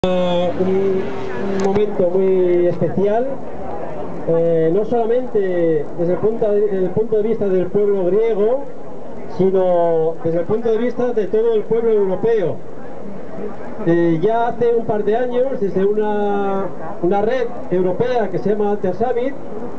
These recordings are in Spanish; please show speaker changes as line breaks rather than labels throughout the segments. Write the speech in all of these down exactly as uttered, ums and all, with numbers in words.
Un momento muy especial, eh, no solamente desde el, punto de, desde el punto de vista del pueblo griego, sino desde el punto de vista de todo el pueblo europeo. Eh, ya hace un par de años, desde una, una red europea que se llama Alter Summit,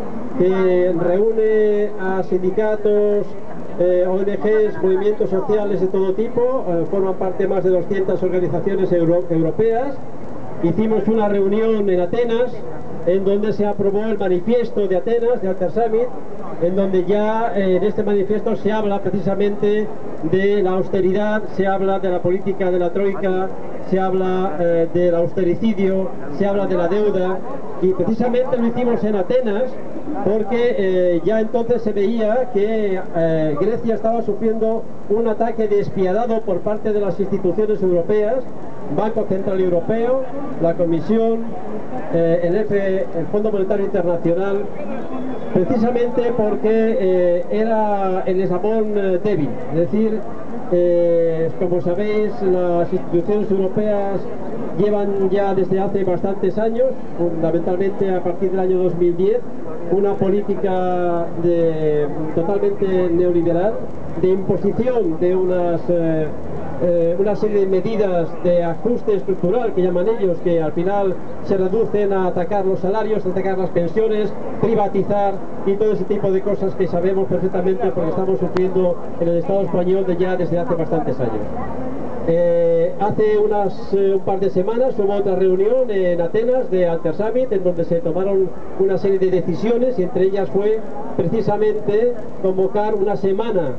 que reúne a sindicatos, eh, O N Ges, movimientos sociales de todo tipo, eh, forman parte más de doscientas organizaciones euro, europeas. Hicimos una reunión en Atenas, en donde se aprobó el manifiesto de Atenas, de Alter Summit, en donde ya eh, en este manifiesto se habla precisamente de la austeridad, se habla de la política de la troika, se habla eh, del austericidio, se habla de la deuda, y precisamente lo hicimos en Atenas porque eh, ya entonces se veía que eh, Grecia estaba sufriendo un ataque despiadado por parte de las instituciones europeas, Banco Central Europeo, la Comisión, eh, el, F, el Fondo Monetario Internacional, precisamente porque eh, era el eslabón eh, débil. Es decir, eh, como sabéis, las instituciones europeas llevan ya desde hace bastantes años, fundamentalmente a partir del año dos mil diez, una política de, totalmente neoliberal, de imposición de unas eh, eh, una serie de medidas de ajuste estructural que llaman ellos, que al final se reducen a atacar los salarios, a atacar las pensiones, privatizar y todo ese tipo de cosas que sabemos perfectamente porque estamos sufriendo en el Estado español de ya desde hace bastantes años. Eh, hace unas, eh, un par de semanas hubo otra reunión en Atenas de Alter Summit, en donde se tomaron una serie de decisiones, y entre ellas fue precisamente convocar una semana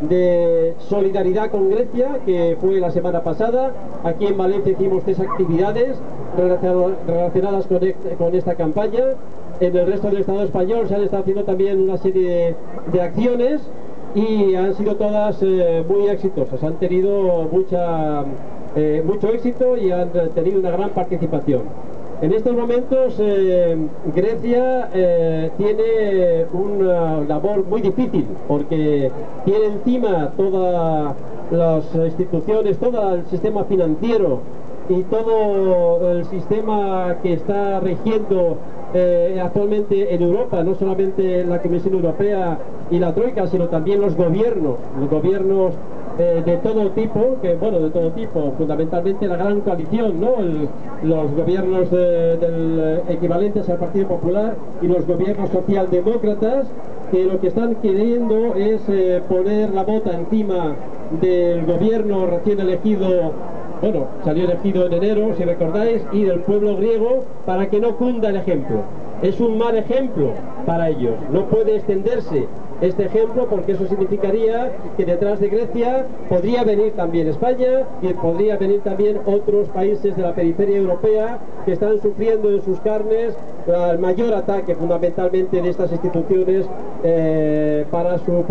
de solidaridad con Grecia, que fue la semana pasada. Aquí en Valencia hicimos tres actividades relacionadas con, con esta campaña. En el resto del Estado español se han estado haciendo también una serie de, de acciones, y han sido todas eh, muy exitosas, han tenido mucha, eh, mucho éxito y han tenido una gran participación. En estos momentos eh, Grecia eh, tiene una labor muy difícil, porque tiene encima todas las instituciones, todo el sistema financiero y todo el sistema que está rigiendo eh, actualmente en Europa, no solamente la Comisión Europea y la Troika, sino también los gobiernos, los gobiernos eh, de todo tipo, que bueno, de todo tipo, fundamentalmente la gran coalición, ¿no? El, los gobiernos eh, del equivalentes al Partido Popular y los gobiernos socialdemócratas, que lo que están queriendo es eh, poner la bota encima del gobierno recién elegido. Bueno, salió elegido en enero, si recordáis, y del pueblo griego, para que no cunda el ejemplo. Es un mal ejemplo para ellos, no puede extenderse este ejemplo, porque eso significaría que detrás de Grecia podría venir también España y podría venir también otros países de la periferia europea que están sufriendo en sus carnes el mayor ataque fundamentalmente de estas instituciones eh, para su